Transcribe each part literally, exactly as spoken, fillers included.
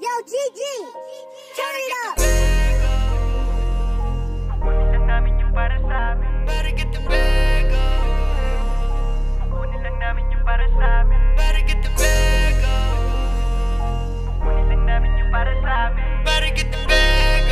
Yo, G G, turn it up. Kukunin lang namin yung para sa amin. Better get the bag on. Kukunin lang namin yung para sa amin. Better get the bag on. Kukunin lang namin yung para sa amin. Better get the bag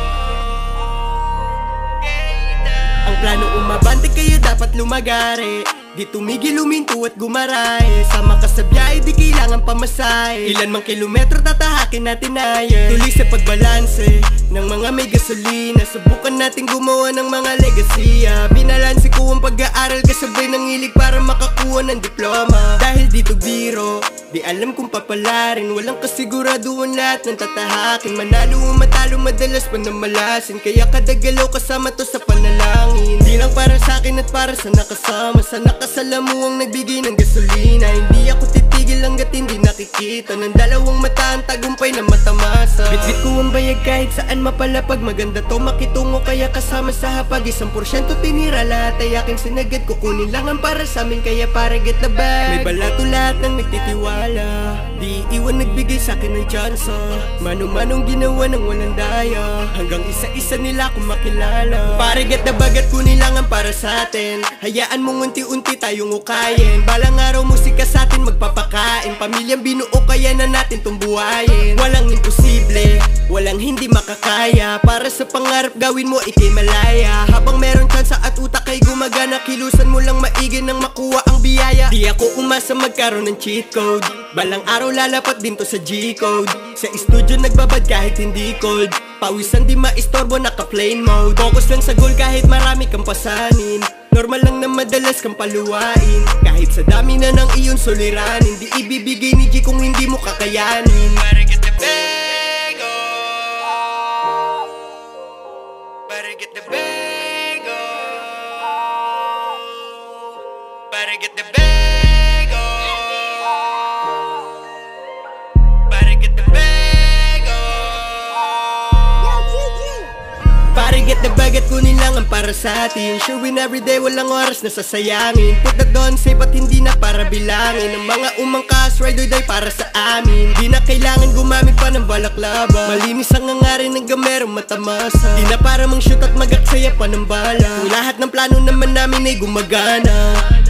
on. Yeah. Ang plano umabante kayo dapat lumagari. Di tumigil luminto at gumaray. Sama ka sa biyahe di kailangan pamasahe. Ilan mang kilometro tatahakin natin ayan. Tuloy sa pagbalanse ng mga may gasolina. Subukan natin gumawa ng mga legasiya. Binalanse ko ang pag-aaral kasabay ng hilig para makakuha ng diploma. Dahil dito biro, di alam kung papalarin. Walang kasiguraduhan lahat ng tatahakin. Manalo o matalo madalas panamalasin. Kaya kada galaw kasama to sa panalangin. Di lang para sa akin at para sa nakasama. Sa nakasalamu ang nagbigay ng gasolina. Hindi ako titigil hanggat hindi nakikita ng dalawang mata ang tagumpay na matamasa. Bitbit ko ang bayag kahit saan mapalapag. Maganda to makitungo kaya kasama sa hapag. Isang porsyento tinira lahat ay aking sinagad. Kukunin lang ang para sa amin kaya para get the bag. May balato lahat ng nagtitiwala. Di iwan nagbigay sa akin ng tsansa. Mano-manong ginawa ng walang daya. Hanggang isa-isa nila akong makilala. Para get the bag at kunin lang ang para sa atin. Hayaan mong unti-unti tayong ukayin. Balang araw musika sa atin magpapakain. Pamilyang binuo kaya na natin tumbuhayin. Walang imposible, walang hindi makakaya. Para sa pangarap gawin mo ikay malaya. Habang meron tsansa at utak ay gumagana. Kilusan mo lang maigi nang makuha ang biyaya. Di ako umasa magkaroon ng cheat code. Balang araw lalapat din to sa G-code. Sa studio nagbabad kahit hindi cold. Pawisan di maistorbo naka plane mode. Focus lang sa goal kahit marami kang pasanin. Normal lang na madalas kang paluwain. Kahit sa dami na ng iyong suliranin. Di ibibigay ni G kung hindi mo kakayanin. Better get the bag on. Better get the bag on. Better get the bag on. Better get the bag on. Yo, G G. Para get the bag at kunin lang ang para sa atin. Showin everyday walang oras na sasayangin. Put that doon safe at hindi na para bilangin. Ang mga umangkas ride or die para sa amin. Di na kailangan gumamit pa ng balaklava. Malinis ang hangarin ng gamerong matamasa. Di na para mang shoot at magaksaya pa ng bala. Kung lahat ng plano naman namin ay gumagana.